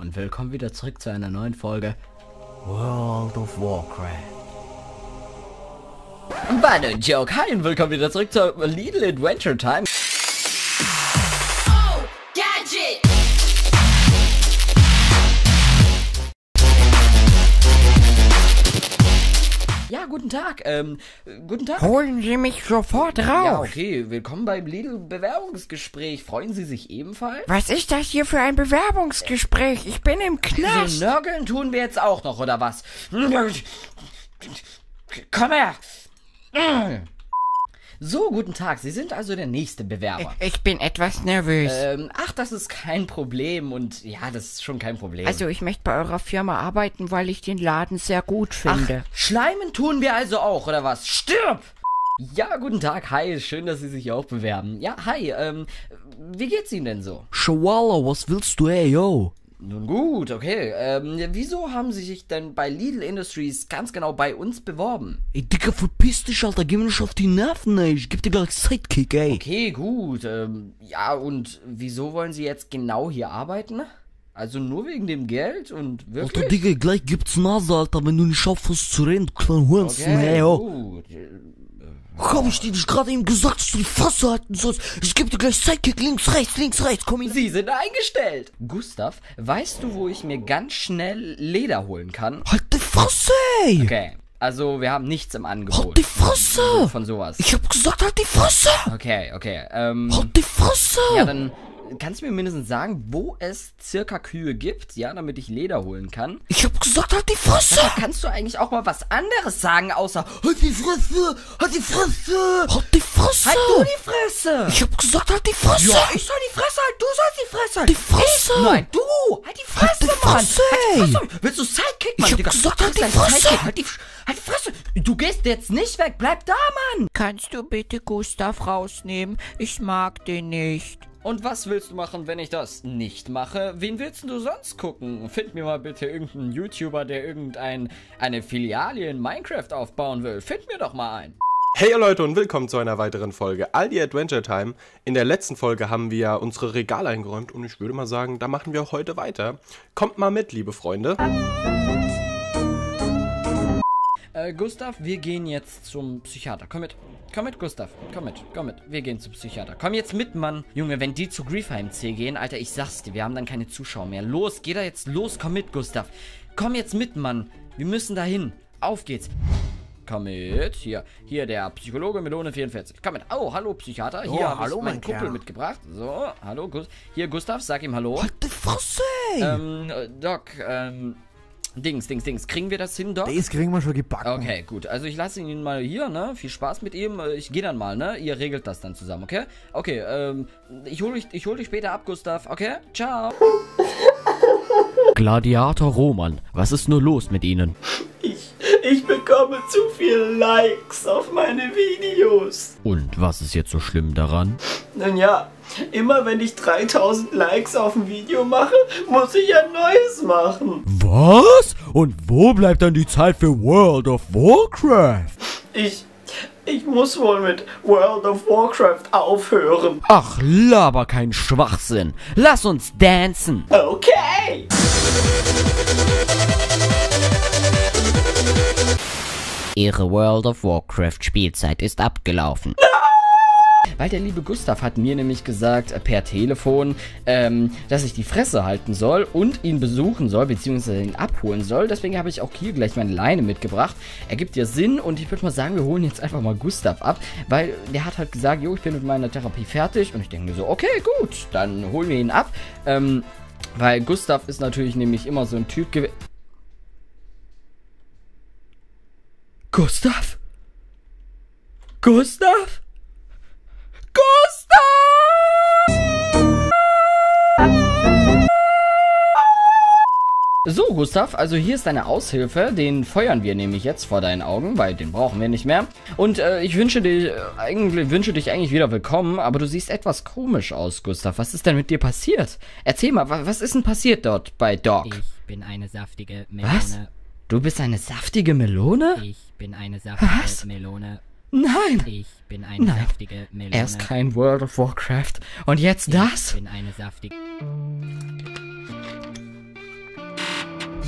und willkommen wieder zurück zu einer neuen Folge World of Warcraft. War nur ein Joke. Hi und willkommen wieder zurück zu Little Adventure Time. Oh, Gadget! Ja, guten Tag. Guten Tag. Holen Sie mich sofort raus. Ja, okay. Willkommen beim Lidl Bewerbungsgespräch. Freuen Sie sich ebenfalls? Was ist das hier für ein Bewerbungsgespräch? Ich bin im Knast. So nörgeln tun wir jetzt auch noch, oder was? Komm her. So, guten Tag. Sie sind also der nächste Bewerber. Ich bin etwas nervös. Ach, das ist kein Problem und ja, das ist schon kein Problem. Also ich möchte bei eurer Firma arbeiten, weil ich den Laden sehr gut finde. Ach, Schleimen tun wir also auch, oder was? Stirb! Ja, guten Tag, hi, schön, dass Sie sich auch bewerben. Ja, hi, wie geht's Ihnen denn so? Schwalla, was willst du, ey, yo? Nun gut, okay, wieso haben Sie sich denn bei Lidl Industries ganz genau bei uns beworben? Ey, Dicker, verpiss dich, Alter, geh mir nicht auf die Nerven, ey, ich geb dir gleich Sidekick, ey. Okay, gut, ja, und wieso wollen Sie jetzt genau hier arbeiten? Also nur wegen dem Geld und wirklich? Alter, Digga, gleich gibt's Nase, Alter, wenn du nicht schaffst zu reden, du kleiner Hurensohn, ey, yo. Gut. Hab ich dir nicht gerade eben gesagt, dass du die Fresse halten sollst? Ich geb dir gleich Sidekick, links, rechts, komm hin. Sie sind eingestellt. Gustav, weißt du, wo ich mir ganz schnell Leder holen kann? Halt die Fresse, ey. Okay, also wir haben nichts im Angebot. Halt die Fresse. Von sowas. Ich hab gesagt, halt die Fresse. Okay, Halt die Fresse. ja, dann kannst du mir mindestens sagen, wo es circa Kühe gibt, ja, damit ich Leder holen kann. Ich hab gesagt, halt die Fresse. Da kannst du eigentlich auch mal was anderes sagen, außer Halt die Fresse, halt die Fresse. Halt die Fresse. halt du die Fresse. Ich hab gesagt, halt die Fresse. Ja, ich soll die Fresse halten, du sollst die Fresse halten. Die Fresse. Nein, du! Halt die Fresse, Halt die Mann! Fresse, Halt die ey. Fresse! Willst du Sidekick, Mann, Ich hab Digga? gesagt, Du halt die bist ein Fresse. Sidekick. Halt die Fresse! Du gehst jetzt nicht weg, bleib da, Mann! Kannst du bitte Gustav rausnehmen? Ich mag den nicht. Und was willst du machen, wenn ich das nicht mache? Wen willst du sonst gucken? Find mir mal bitte irgendeinen YouTuber, der eine Filiale in Minecraft aufbauen will. Find mir doch mal einen. Hey Leute und willkommen zu einer weiteren Folge Aldi Adventure Time. In der letzten Folge haben wir ja unsere Regale eingeräumt und ich würde mal sagen, da machen wir heute weiter. Kommt mal mit, liebe Freunde. Gustav, wir gehen jetzt zum Psychiater. Komm mit. Komm mit, Gustav. Komm mit. Wir gehen zum Psychiater. Komm jetzt mit, Mann. Junge, wenn die zu Griefheim C gehen, Alter, ich sag's dir, wir haben dann keine Zuschauer mehr. Los, geh da jetzt los. Komm mit, Gustav. Komm jetzt mit, Mann. Wir müssen da hin. Auf geht's. Komm mit. Hier der Psychologe Melone 44. Komm mit. Oh, hallo, Psychiater. Hier hab ich meinen Kumpel mitgebracht. So, hallo, hier, Gustav, sag ihm hallo. Halt die Fresse, ey. Doc, Dings. Kriegen wir das hin, Doc? Das kriegen wir schon gebacken. Okay, gut. Also ich lasse ihn mal hier, ne? Viel Spaß mit ihm. Ich gehe dann mal, ne? Ihr regelt das dann zusammen, okay? Okay, ich hol dich später ab, Gustav. Okay? Ciao. Gladiator Roman, was ist nur los mit Ihnen? Ich bekomme zu viele Likes auf meine Videos. Und was ist jetzt so schlimm daran? Nun ja, immer wenn ich 3000 Likes auf ein Video mache, muss ich ein neues machen. Was? Und wo bleibt dann die Zeit für World of Warcraft? Ich muss wohl mit World of Warcraft aufhören. Ach, laber kein Schwachsinn. Lass uns dancen. Okay. Ihre World of Warcraft Spielzeit ist abgelaufen. Weil der liebe Gustav hat mir nämlich gesagt, per Telefon, dass ich die Fresse halten soll und ihn besuchen soll, beziehungsweise ihn abholen soll. Deswegen habe ich auch hier gleich meine Leine mitgebracht. Ergibt ja Sinn und ich würde mal sagen, wir holen jetzt einfach mal Gustav ab, weil der hat halt gesagt, jo, ich bin mit meiner Therapie fertig und ich denke mir so, okay, gut, dann holen wir ihn ab. Weil Gustav ist natürlich nämlich immer so ein Typ gewesen. Gustav? So, Gustav, also hier ist deine Aushilfe. Den feuern wir nämlich jetzt vor deinen Augen, weil den brauchen wir nicht mehr. Und ich wünsche dich eigentlich wieder willkommen, aber du siehst etwas komisch aus, Gustav. Was ist denn mit dir passiert? Erzähl mal, was ist denn passiert dort bei Doc? Ich bin eine saftige Melone. Was? Du bist eine saftige Melone? Ich bin eine saftige Melone. Nein! Ich bin eine saftige Melone. Er ist kein World of Warcraft. Und jetzt das? Ich bin eine saftige...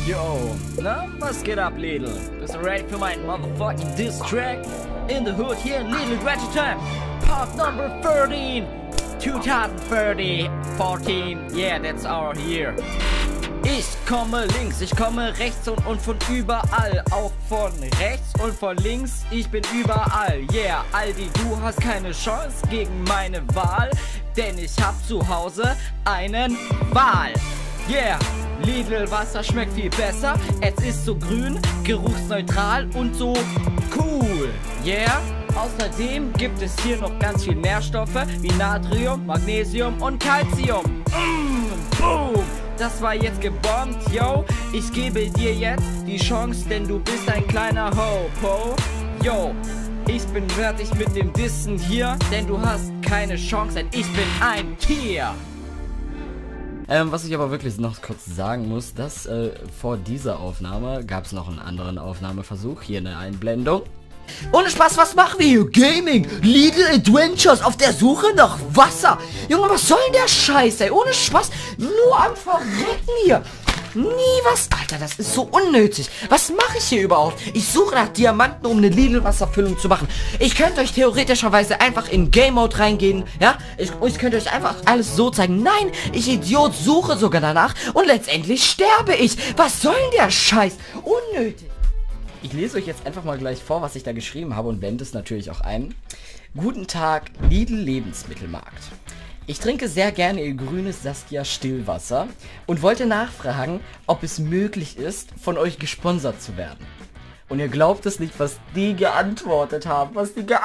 Yo, na, was geht ab, Lidl? Bist du ready für meinen motherfucking Diss-Track? In the hood here in Lidl Adventure Time. Part number 13. 2030, 14. Yeah, that's our year. Ich komme links, ich komme rechts und von überall. Auch von rechts und von links, ich bin überall. Yeah, Aldi, du hast keine Chance gegen meine Wahl. Denn ich hab zu Hause einen Wal. Yeah, Lidl Wasser schmeckt viel besser. Es ist so grün, geruchsneutral und so cool. Yeah, außerdem gibt es hier noch ganz viel Nährstoffe wie Natrium, Magnesium und Calcium. Boom, das war jetzt gebombt, yo. Ich gebe dir jetzt die Chance, denn du bist ein kleiner Ho-Po. Yo, ich bin fertig mit dem Dissen hier, denn du hast keine Chance, denn ich bin ein Tier. Was ich aber wirklich noch kurz sagen muss, dass vor dieser Aufnahme gab es noch einen anderen Aufnahmeversuch, hier eine Einblendung. Ohne Spaß, was machen wir hier? Gaming, Lidl Adventures, auf der Suche nach Wasser. Junge, was soll denn der Scheiß, ey? Ohne Spaß, nur am Verrecken hier. Nie was. Alter, das ist so unnötig. Was mache ich hier überhaupt? Ich suche nach Diamanten, um eine Lidl-Wasserfüllung zu machen. Ich könnte euch theoretischerweise einfach in Game-Mode reingehen, ja? Ich könnte euch einfach alles so zeigen. Nein, ich Idiot suche sogar danach und letztendlich sterbe ich. Was soll denn der Scheiß? Unnötig. Ich lese euch jetzt einfach mal gleich vor, was ich da geschrieben habe und blende es natürlich auch ein. Guten Tag, Lidl Lebensmittelmarkt. Ich trinke sehr gerne ihr grünes Saskia Stillwasser und wollte nachfragen, ob es möglich ist, von euch gesponsert zu werden. Und ihr glaubt es nicht, was die geantwortet haben.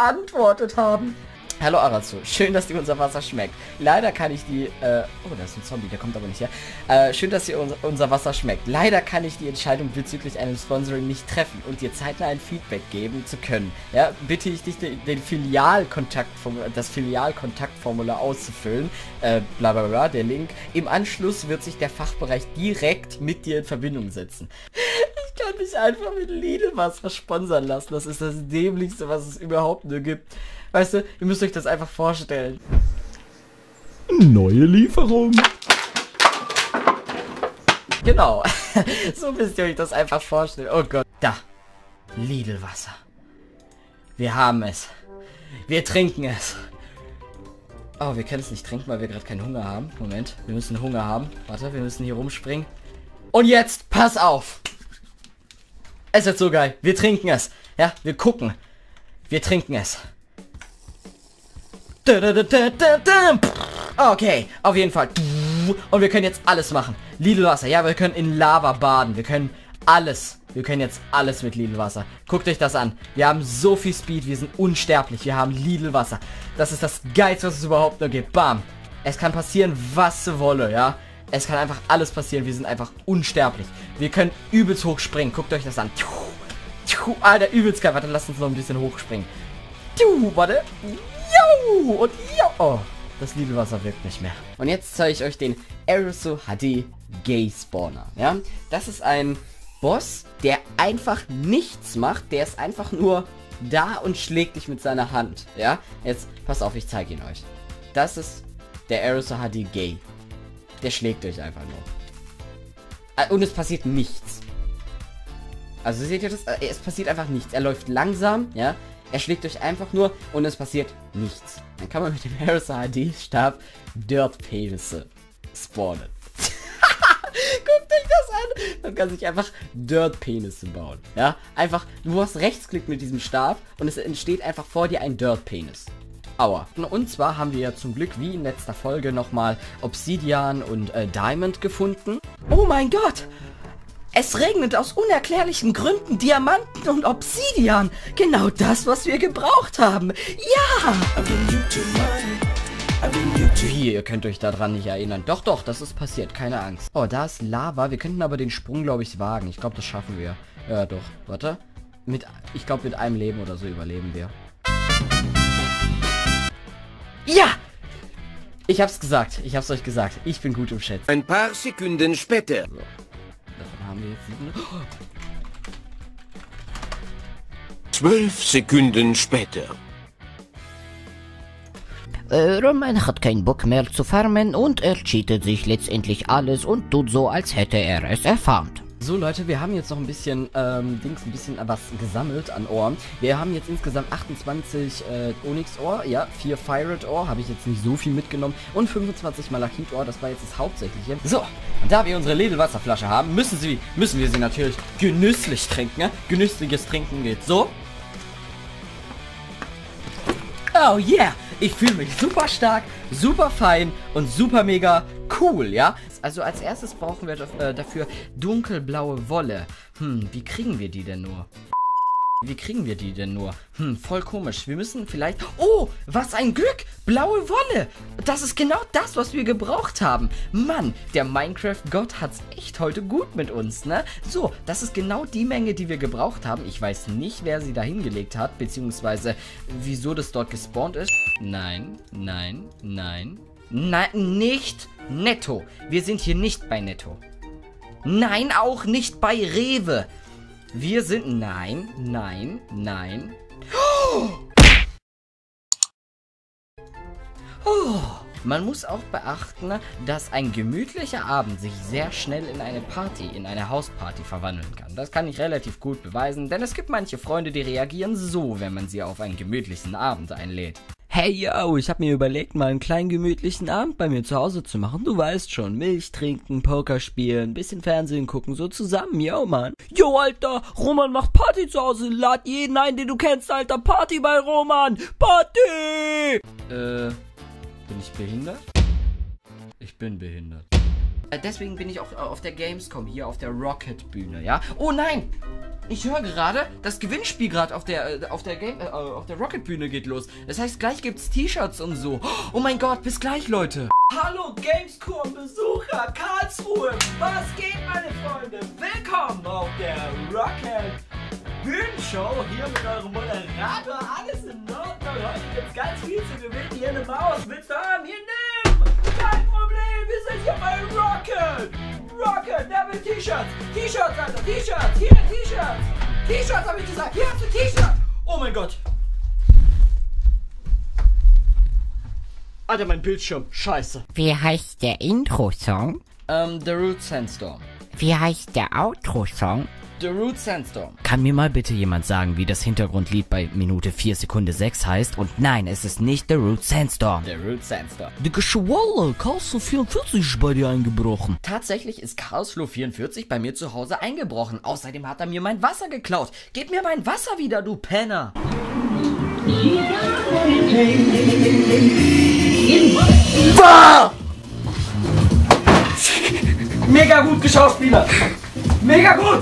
Hallo Arazu, schön, dass dir unser Wasser schmeckt. Leider kann ich die, oh, da ist ein Zombie, der kommt aber nicht her. Schön, dass dir unser Wasser schmeckt. Leider kann ich die Entscheidung bezüglich einem Sponsoring nicht treffen und dir zeitnah ein Feedback geben zu können. Ja, bitte ich dich, das Filialkontaktformular auszufüllen. Bla bla bla, der Link. Im Anschluss wird sich der Fachbereich direkt mit dir in Verbindung setzen. Ich kann mich einfach mit Lidl-Wasser sponsern lassen. Das ist das Dämlichste, was es überhaupt nur gibt. Weißt du, ihr müsst euch das einfach vorstellen. Neue Lieferung. Genau. So müsst ihr euch das einfach vorstellen. Oh Gott. Da. Lidl-Wasser. Wir haben es. Wir trinken es. Oh, wir können es nicht trinken, weil wir gerade keinen Hunger haben. Moment, wir müssen Hunger haben. Warte, wir müssen hier rumspringen. Und jetzt, pass auf. Es wird so geil. Wir trinken es. Ja, wir gucken. Wir trinken es. Okay, auf jeden Fall. Und wir können jetzt alles machen. Lidl-Wasser, ja, wir können in Lava baden. Wir können alles. Wir können jetzt alles mit Lidl-Wasser. Guckt euch das an. Wir haben so viel Speed, wir sind unsterblich. Wir haben Lidl-Wasser. Das ist das Geilste, was es überhaupt nur gibt. Bam. Es kann passieren, was wolle, ja. Es kann einfach alles passieren. Wir sind einfach unsterblich. Wir können übelst hoch springen. Guckt euch das an. Alter, übelst geil. Warte, lasst uns noch ein bisschen hochspringen. Warte. Und oh, das Lidl-Wasser wirkt nicht mehr. Und jetzt zeige ich euch den Aerosol HD Gay Spawner. Ja, das ist ein Boss, der einfach nichts macht. Der ist einfach nur da und schlägt dich mit seiner Hand. Ja, jetzt pass auf, ich zeige ihn euch. Das ist der Aerosol HD Gay. Der schlägt euch einfach nur. Und es passiert nichts. Also seht ihr das? Es passiert einfach nichts. Er läuft langsam, ja. Er schlägt euch einfach nur und es passiert nichts. Dann kann man mit dem Aerosol HD Stab Dirt Penisse spawnen. Guckt euch das an. Man kann sich einfach Dirt Penisse bauen. Ja, einfach, du machst Rechtsklick mit diesem Stab und es entsteht einfach vor dir ein Dirt Penis. Aua. Und zwar haben wir ja zum Glück, wie in letzter Folge, nochmal Obsidian und Diamond gefunden. Oh mein Gott! Es regnet aus unerklärlichen Gründen Diamanten und Obsidian. Genau das, was wir gebraucht haben. Ja! Wie, ihr könnt euch daran nicht erinnern. Doch, doch, das ist passiert. Keine Angst. Oh, da ist Lava. Wir könnten aber den Sprung, glaube ich, wagen. Ich glaube, das schaffen wir. Ja, doch. Warte. Ich glaube, mit einem Leben oder so überleben wir. Ja! Ich hab's gesagt. Ich hab's euch gesagt. Ich bin gut im Schätzen. Ein paar Sekunden später. So. Davon haben wir jetzt 12 Sekunden später. Roman hat keinen Bock mehr zu farmen und er cheatet sich letztendlich alles und tut so, als hätte er es erfarmt. So Leute, wir haben jetzt noch ein bisschen, ein bisschen was gesammelt an Ohren. Wir haben jetzt insgesamt 28 Onyx-Ohr, ja, 4 Firate-Ohr, habe ich jetzt nicht so viel mitgenommen und 25 Malachit-Ohr, das war jetzt das Hauptsächliche. So, und da wir unsere Lidl-Wasserflasche haben, müssen wir sie natürlich genüsslich trinken, ne? Genüssliches Trinken geht so. Oh yeah, ich fühle mich super stark, super fein und super mega cool, ja? Also als erstes brauchen wir dafür dunkelblaue Wolle. Wie kriegen wir die denn nur? Voll komisch. Wir müssen vielleicht... Oh, was ein Glück! Blaue Wolle! Das ist genau das, was wir gebraucht haben. Mann, der Minecraft-Gott hat's echt heute gut mit uns, ne? So, das ist genau die Menge, die wir gebraucht haben. Ich weiß nicht, wer sie da hingelegt hat, beziehungsweise wieso das dort gespawnt ist. Nein, nicht Netto. Wir sind hier nicht bei Netto. Nein, auch nicht bei Rewe. Wir sind... Nein. Oh. Man muss auch beachten, dass ein gemütlicher Abend sich sehr schnell in eine Party, in eine Hausparty verwandeln kann. Das kann ich relativ gut beweisen, denn es gibt manche Freunde, die reagieren so, wenn man sie auf einen gemütlichen Abend einlädt. Hey yo, ich hab mir überlegt, mal einen kleinen gemütlichen Abend bei mir zu Hause zu machen. Du weißt schon, Milch trinken, Poker spielen, bisschen Fernsehen gucken, so zusammen, yo, Mann. Yo, Alter, Roman macht Party zu Hause. Lad jeden ein, den du kennst, Alter. Party bei Roman. Party! Bin ich behindert? Ich bin behindert. Deswegen bin ich auch auf der Gamescom, hier auf der Rocket-Bühne, ja? Oh nein! Ich höre gerade, das Gewinnspiel gerade auf der Rocket-Bühne geht los. Das heißt, gleich gibt's T-Shirts und so. Oh mein Gott, bis gleich, Leute. Hallo Gamescom-Besucher, Karlsruhe. Was geht, meine Freunde? Willkommen auf der Rocket-Bühnenshow. Hier mit eurem Moderator. Alles in Ordnung. Heute gibt's ganz viel zu gewinnen. Hier eine Maus. Willst du haben? Hier, nimm! Kein Problem, wir sind hier bei Rocket! Rocket, der will T-Shirts! T-Shirts, Alter, T-Shirts! Hier, T-Shirts! T-Shirts, hab ich gesagt! Hier hast du T-Shirt! Oh mein Gott! Alter, mein Bildschirm, scheiße! Wie heißt der Intro-Song? The Root Sandstorm. Wie heißt der Outro-Song? The Root Sandstorm. Kann mir mal bitte jemand sagen, wie das Hintergrundlied bei Minute 4 Sekunde 6 heißt? Und nein, es ist nicht The Root Sandstorm. The Root Sandstorm. Digga, Schwalla, Karlsruhe 44 ist bei dir eingebrochen. Tatsächlich ist Karlsruhe 44 bei mir zu Hause eingebrochen. Außerdem hat er mir mein Wasser geklaut. Gib mir mein Wasser wieder, du Penner. Mega gut geschauspielert. Mega gut.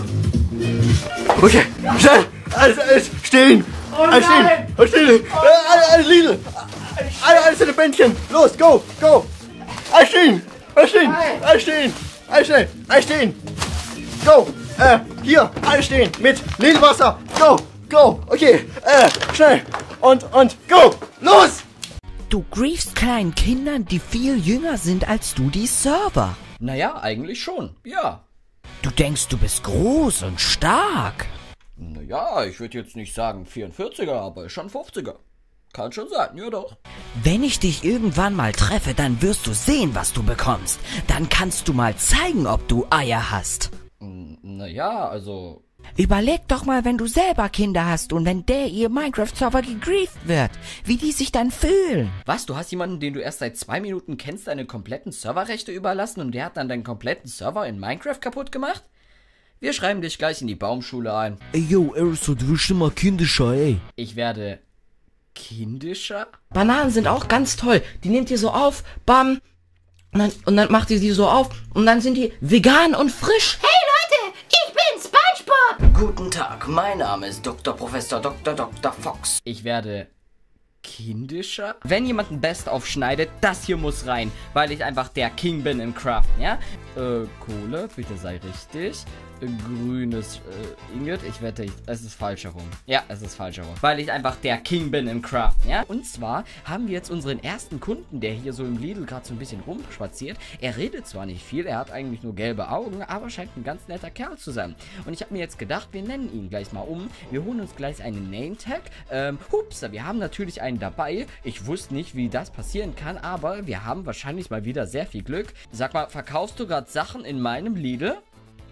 Okay, schnell! Alles stehen! Alles stehen! Alles stehen! Alles Lidl! Alles in den Bändchen! Los, go! Alles stehen! Alles stehen! Alles stehen! Alles schnell! Alles stehen! Go! Hier! Alles stehen! Mit Lidl-Wasser! Go! Okay! Schnell! Und go! Los! Du griefst kleinen Kindern, die viel jünger sind als du, die Server. Naja, eigentlich schon. Ja. Du denkst, du bist groß und stark. Naja, ich würde jetzt nicht sagen 44er, aber schon 50er. Kann schon sein, ja doch. Wenn ich dich irgendwann mal treffe, dann wirst du sehen, was du bekommst. Dann kannst du mal zeigen, ob du Eier hast. Naja, also... Überleg doch mal, wenn du selber Kinder hast und wenn der ihr Minecraft-Server gegrieft wird, wie die sich dann fühlen. Was, du hast jemanden, den du erst seit 2 Minuten kennst, deine kompletten Serverrechte überlassen und der hat dann deinen kompletten Server in Minecraft kaputt gemacht? Wir schreiben dich gleich in die Baumschule ein. Ey, yo, Erso, du wirst immer kindischer, ey. Ich werde... kindischer? Bananen sind auch ganz toll. Die nehmt ihr so auf, bam, und dann macht ihr sie so auf und dann sind die vegan und frisch. Hey Leute, ich bin SpongeBob. Guten Tag, mein Name ist Dr. Professor Dr. Fox. Ich werde kindischer? Wenn jemand ein Best aufschneidet, das hier muss rein, weil ich einfach der King bin im Craften, ja? Kohle, bitte sei richtig. Grünes Ingot, ich wette, es ist falsch herum. Ja, es ist falsch herum. Weil ich einfach der King bin im Craften, ja? Und zwar haben wir jetzt unseren ersten Kunden, der hier so im Lidl gerade so ein bisschen rumspaziert. Er redet zwar nicht viel, er hat eigentlich nur gelbe Augen, aber scheint ein ganz netter Kerl zu sein. Und ich habe mir jetzt gedacht, wir nennen ihn gleich mal um. Wir holen uns gleich einen Name-Tag. Hupsa, wir haben natürlich einen dabei. Ich wusste nicht, wie das passieren kann, aber wir haben wahrscheinlich mal wieder sehr viel Glück. Sag mal, verkaufst du gerade Sachen in meinem Lidl?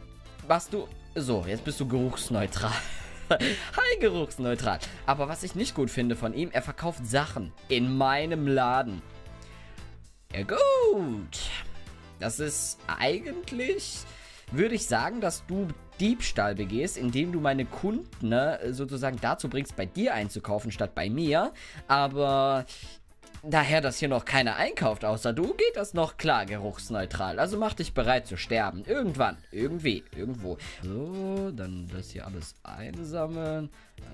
machst du... So, jetzt bist du geruchsneutral. Hi, geruchsneutral. Aber was ich nicht gut finde von ihm, er verkauft Sachen in meinem Laden. Ja gut. Das ist eigentlich, würde ich sagen, dass du Diebstahl begehst, indem du meine Kunden sozusagen dazu bringst, bei dir einzukaufen, statt bei mir. Aber daher, dass hier noch keiner einkauft außer du, geht das noch klar geruchsneutral. Also mach dich bereit zu sterben. Irgendwann, irgendwie, irgendwo. So, dann das hier alles einsammeln.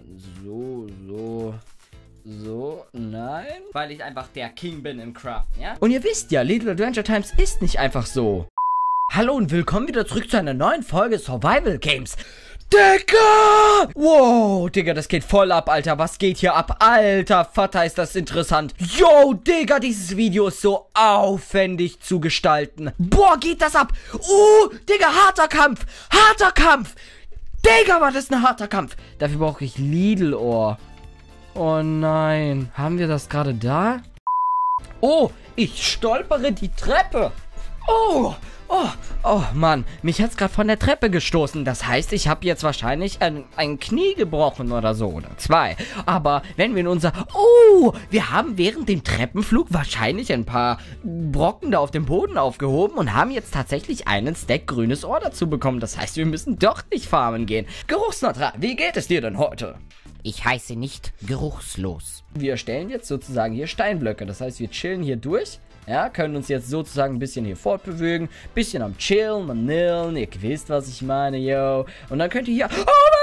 So, nein. Weil ich einfach der King bin im Craft, ja? Und ihr wisst ja, Little Adventure Times ist nicht einfach so. Hallo und willkommen wieder zurück zu einer neuen Folge Survival Games. Digga! Wow, Digga, das geht voll ab, Alter. Was geht hier ab? Alter Vater, ist das interessant. Yo, Digga, dieses Video ist so aufwendig zu gestalten. Boah, geht das ab. Digga, harter Kampf. Harter Kampf. Digga, war das ein harter Kampf. Dafür brauche ich Lidl-Ohr. Oh nein. Haben wir das gerade da? Oh, ich stolpere die Treppe. Oh, Mann. Mich hat's gerade von der Treppe gestoßen. Das heißt, ich habe jetzt wahrscheinlich ein Knie gebrochen oder so. Oder 2. Aber wenn wir in unser... wir haben während dem Treppenflug wahrscheinlich ein paar Brocken da auf dem Boden aufgehoben und haben jetzt tatsächlich einen Stack grünes Ohr dazu bekommen. Das heißt, wir müssen doch nicht farmen gehen. Geruchsneutral, wie geht es dir denn heute? Ich heiße nicht geruchslos. Wir stellen jetzt sozusagen hier Steinblöcke. Das heißt, wir chillen hier durch. Ja, können uns jetzt sozusagen ein bisschen hier fortbewegen. Bisschen am Chillen, am Nillen. Ihr wisst, was ich meine, yo. Und dann könnt ihr hier... Oh